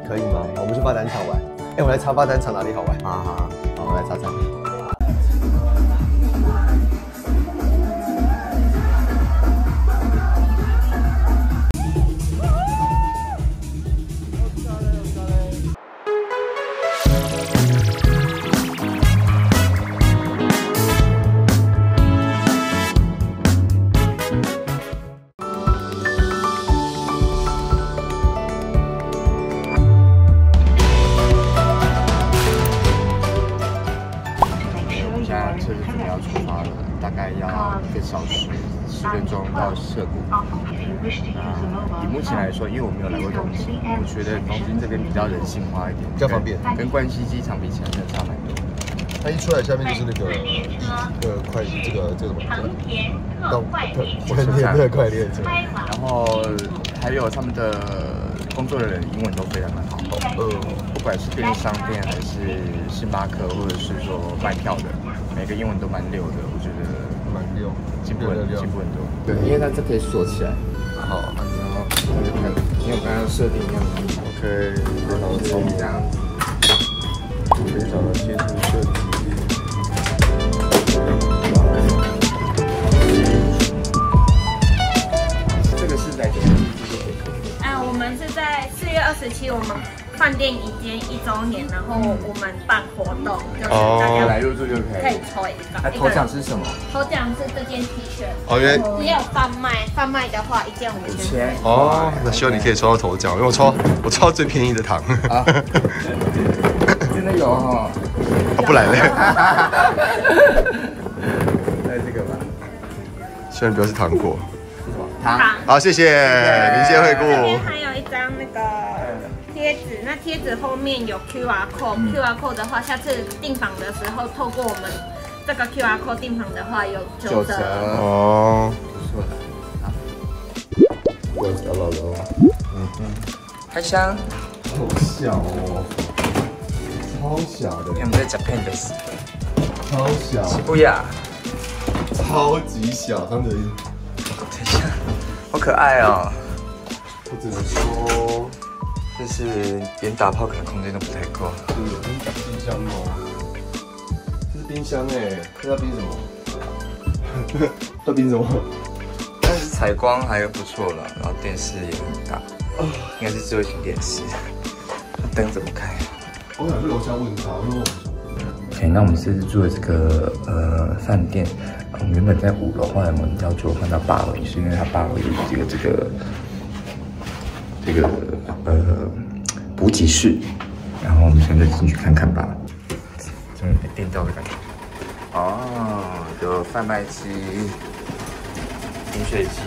可以吗？我们去发展场玩。哎，我来查发展场哪里好玩？ 好， 我来查查。 车子准备要出发了，大概要1个小时10分钟到涩谷。以目前来说，因为我没有来过东京，我觉得东京这边比较人性化一点， 比较方便， 跟关西机场比起来，真的差蛮多。 它一出来，下面就是那个快这个什么快列车， 然后还有他们的工作人员英文都非常的好，不管是便利商店还是星巴克，或者是说卖票的，每个英文都蛮溜的，我觉得蛮溜， 进步很多。对，因为它这可以锁起来。好，然后因为我刚刚设定一样的 ，OK， 然后从这样子，可以找到贴图设计。这个是在哪里？ 我们是在4月27，我们饭店已经1周年，然后我们办活动，就是大家来入住就可以抽一个。 头奖是什么？ 头奖是这件 T 恤。 因为只有贩卖的话1件5000。 那希望你可以抽到头奖，因为我抽到最便宜的糖。 真的有哈？ 不然嘞？ 带这个吧。 希望不要是糖果。 糖。 好，谢谢，明谢惠顾。 这边还有一张那个贴纸，那贴纸后面有 QR code，QR code 的话，下次订房的时候，透过我们这个 QR code 订房的话，有9折。 哦， 不错的。好， 我找到了。 开箱。 好小哦，超小的。 我们在 Japan 的是。 超小。 西布亚。 超级小，他们的。 等一下，好可爱哦。 我只能说， 就是连打炮可能空间都不太够。 冰箱哦，这是冰箱哎，这要冰什么？要冰什么？ 但是采光还不错啦，然后电视也很大，应该是智慧型电视。灯怎么开？ 我想去楼下问他，因为 OK， 那我们这次住的这个饭店，我们原本在5楼，后来我们要求换到8楼，是因为它8楼有这个补给室，然后我们现在进去看看吧。真的被电到的感觉。哦，有贩卖机、饮水机、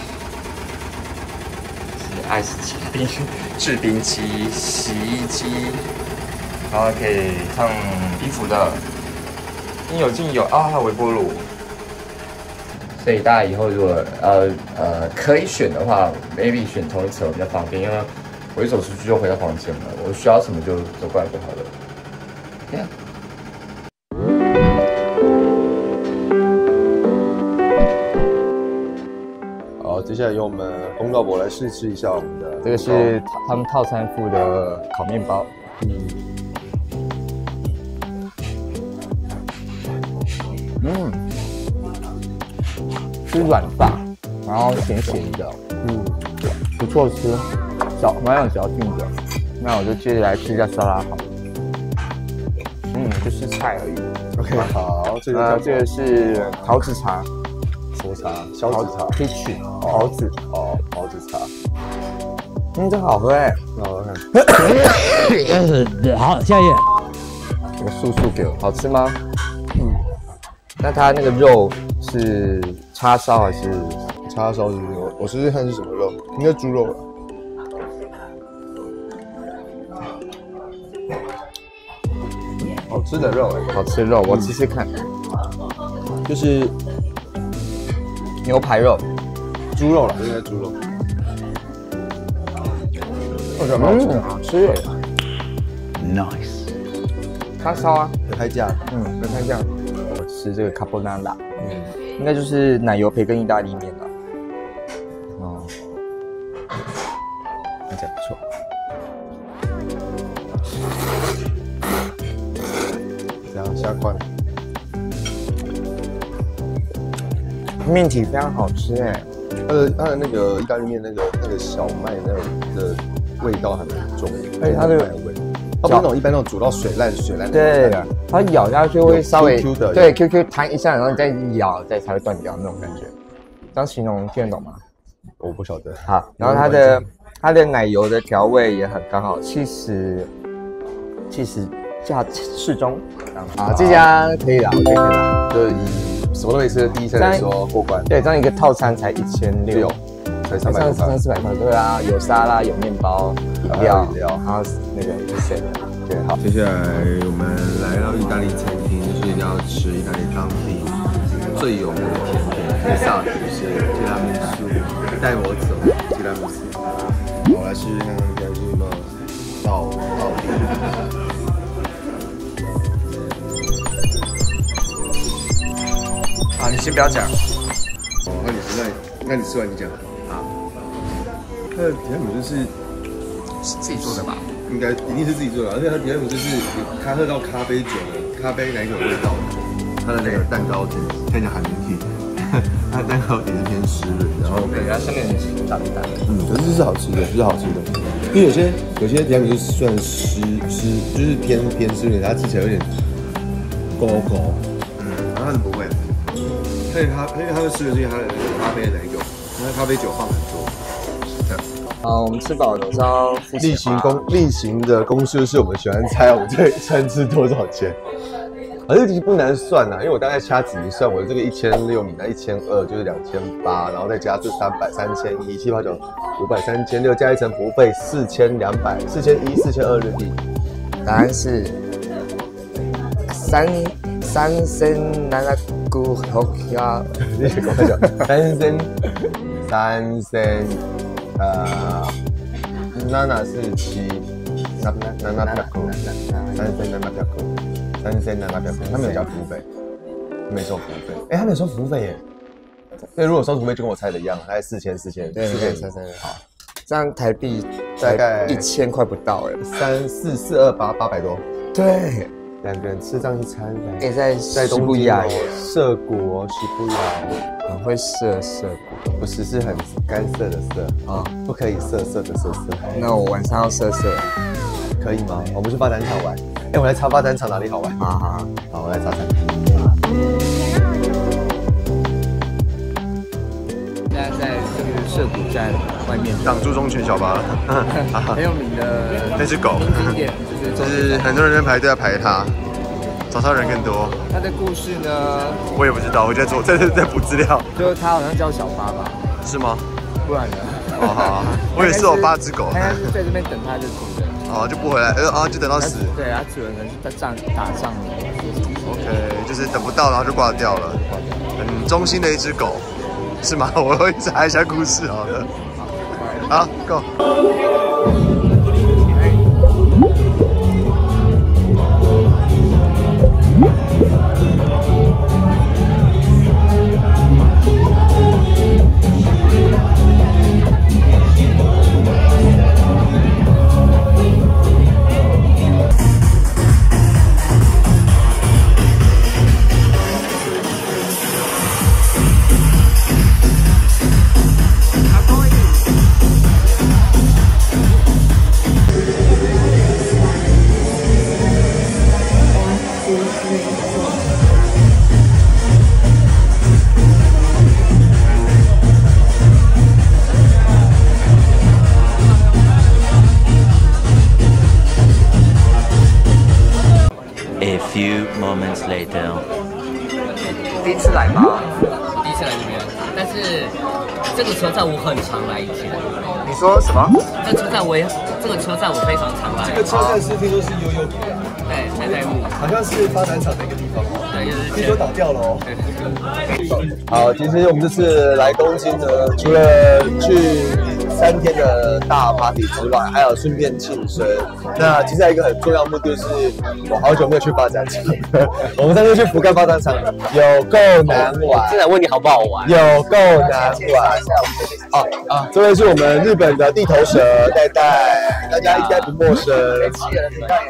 是爱斯基制冰机、洗衣机。然后可以烫衣服的，应有尽有啊，还有微波炉。所以大家以后如果可以选的话 ，maybe 选同一层比较方便，因为我一走出去就回到房间了，我需要什么就走过来就好了。这样。 好，接下来由我们龚道博来试吃一下我们的。 这个是他们套餐附的烤面包。是软发，然后咸咸的，不错吃，蛮有嚼劲的。那我就接着来吃一下沙拉好了。就是菜而已。 OK， 好，这个是桃子茶， 什么茶？小紫茶 ，peach 桃子， 桃子茶。 这好喝哎， 好看。 好，下一页。 这个素给我，好吃吗？那它那个肉是叉烧还是叉烧？我试试看是什么肉，应该猪肉了。好吃的肉哎， 好吃肉，我吃吃看。 就是牛排肉， 猪肉了，应该猪肉。我觉得蛮好吃的。 Nice。 叉烧啊， 有开价。 有开价。我吃这个卡波纳拉，应该就是奶油培根意大利面了。看起来不错。 加块。 面体非常好吃哎， 它的那个意大利面那个小麦那种的味道还蛮重， 而且它的味，它不是那种一般那种煮到水烂的。 对，它咬下去会稍微 Q 的， 对 QQ 弹一下，然后你再咬，才会断掉那种感觉。这样形容听得懂吗？ 我不晓得。 好，然后它的奶油的调味也很刚好，气势价适中。啊，这家可以啦，我觉得可以啦， 就是以什么都没吃的第一餐来说过关。 对，这样一个套餐才1600， 才300块 ，300-400块。对啊，有沙拉，有面包，饮料，还有那个set。对，好。 接下来我们来到意大利餐厅，就是一定要吃意大利当地最有名的甜点，披萨是提拉米苏，带我走提拉米苏。我来试试看看有没有到底。 啊，你先不要讲。 哦，那你吃完你讲。好。它的提拉米苏是自己做的吧？ 应该一定是自己做的，而且它提拉米苏是它喝到咖啡酒的咖啡奶酒的味道。它的那个蛋糕底看起来很明体，它的蛋糕底是偏湿润，然后对，它下面打蛋。 可是是好吃的，是好吃的。因为有些提拉米苏算湿，就是偏湿润，它吃起来有点勾，然后它是不会。因为它会湿的是因为它的咖啡的奶酒，它的咖啡酒放很多。 我们吃饱了，我是要例行的公式是我们喜欢猜我们这一餐吃多少钱。这个其实不难算因为我大概掐指一算，我的这个1600米，那1200就是2800，然后再加这300、3100、789、500、3600，加一层服务费4200、4200日币。 答案是3千700 你跟我讲3千他没有加服务费，没收服务费。他没有收服务费耶。所以如果收服务费就跟我猜的一样，大概4000。 对，好，这样台币大概 1000块不到 800多。 对， 两个人吃这样一餐， 在东京涩谷西布亚， 很会涩谷， 不是很干涩的涩啊，不可以涩的涩。 那我晚上要涩， 可以吗？我们去发展场玩。我来查发展场哪里好玩？好，我来查。 现在在这个涩谷站外面， 挡住忠犬小巴， 很有名的那只狗， 景点就是很多人在排队要排它，早上人更多。 它的故事呢？ 我也不知道，我在补资料。 就是它好像叫小巴吧？ 是吗？ 不然呢？ 好，我也是有8只狗。 它在这边等它就死了。 就不回来，就等到死。 对，它主人可能是在打仗。 OK， 就是等不到，然后就挂掉了。很忠心的一只狗，是吗？我会查一下故事，好的。好 ，Go。 A few moments later， 第一次来吗？ 第一次来这边，但是这个车站我很常来以前。 你说什么？ 这个车站我非常常来。 这个车站是听说是悠悠， 对，才在木， 好像是发展场的一个地方， 对，就是听说倒掉了哦。好，其实我们这次来东京呢，除了去3天的大 party 之外，还有顺便庆生。那其实还有一个很重要的目的就是，我好久没有去发展场了。我们上次去福冈发展场，有够难玩。 正在问你好不好玩？ 有够难玩。这位是我们日本的地头蛇戴戴，大家应该不陌生。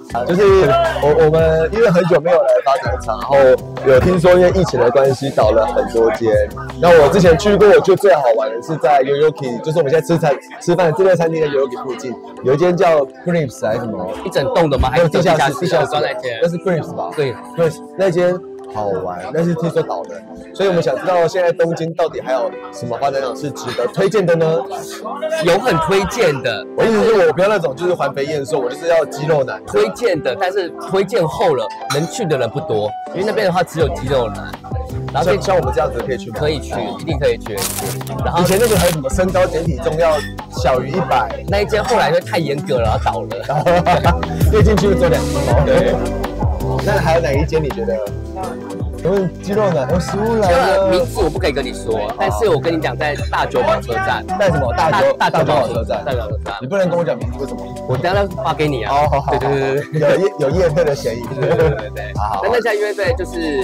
就是我们因为很久没有来发展场，然后有听说因为疫情的关系倒了很多间。那我之前去过，我觉得最好玩的是在 Yoyoki， 就是我们现在吃饭这间餐厅的 Yoyoki 附近有一间叫 Grips 还是什么一整栋的吗？还有地下室那间，那是 Grips 吧？对 ，Grips 那间好玩，但是听说倒了，所以我们想知道现在东京到底还有什么发展场是值得推荐的呢？ 有很推荐的， 我意思是我不要那种就是环肥燕瘦，我就是要肌肉男。 推荐的，但是推荐后了，能去的人不多，因为那边的话只有肌肉男。 然后像我们这样子可以去吗？ 可以去，一定可以去。然后以前那个还有什么身高减体重要小于100， 那一间后来就太严格了，然后倒了。 然后越进去就做2只猫。对。那还有哪一间你觉得？肌肉男有食物来了。 名字我不可以跟你说，但是我跟你讲，在大久保车站。 在什么？大久保车站。 大久保车站。 你不能跟我讲名字，为什么？ 我等下发给你啊。 哦，好。对，有业配的嫌疑。 对。好。那家因为对就是。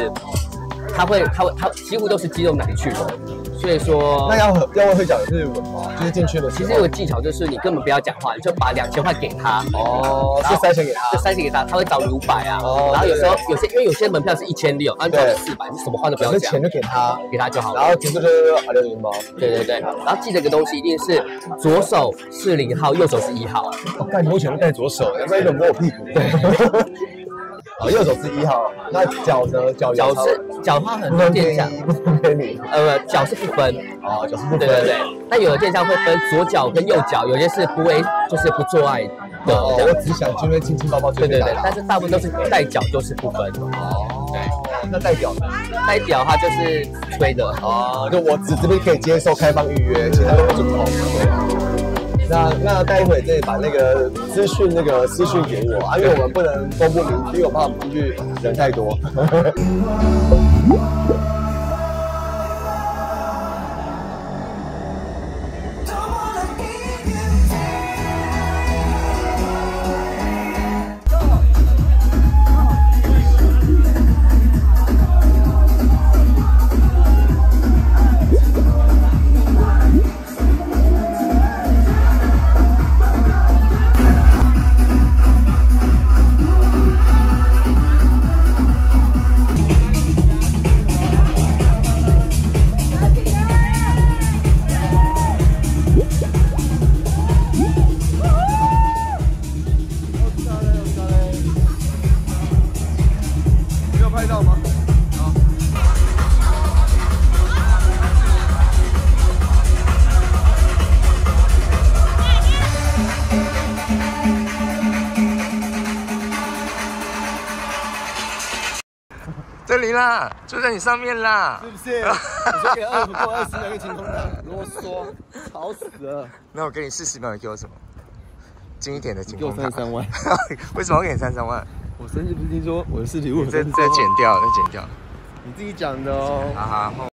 他几乎都是肌肉男去的，所以说那要会讲日文吗？就是进去的时候。 其实有个技巧就是你根本不要讲话，你就把2000块给他， 就塞钱给他， 他会找你500啊。然后有时候因为有些门票是1600，然后你找你400，你什么话都不要讲， 钱就给他就好了。 然后结束就是好6包。 对。然后记得一个东西，一定是左手是0号，右手是1号。 我干，你目前都带左手，要不然有点摸我屁股。对。右手是1号，那脚呢？脚的话很多店家不分你，脚是不分哦，脚是不分。 对。但有的店家会分左脚跟右脚，有些是就是不做爱的。 我只想这边亲亲抱抱。 对。但是大部分都是带脚就是不分。对。 那带屌呢？ 带屌的话就是吹的。 就我这边可以接受开放预约，其他都不准碰。那待会再把那个私讯给我啊，因为我们不能公布名字，因为我怕我们进去人太多。 这里啦，就在你上面啦， 是不是？你说给2不够20秒给晴空的，啰嗦，吵死了。 那我给你40秒，你给我什么？近一点的晴空。 给我33万。 为什么要给你33万？ 我生日不是听说我的是礼物， 再剪掉。 你自己讲的哦。 哈哈。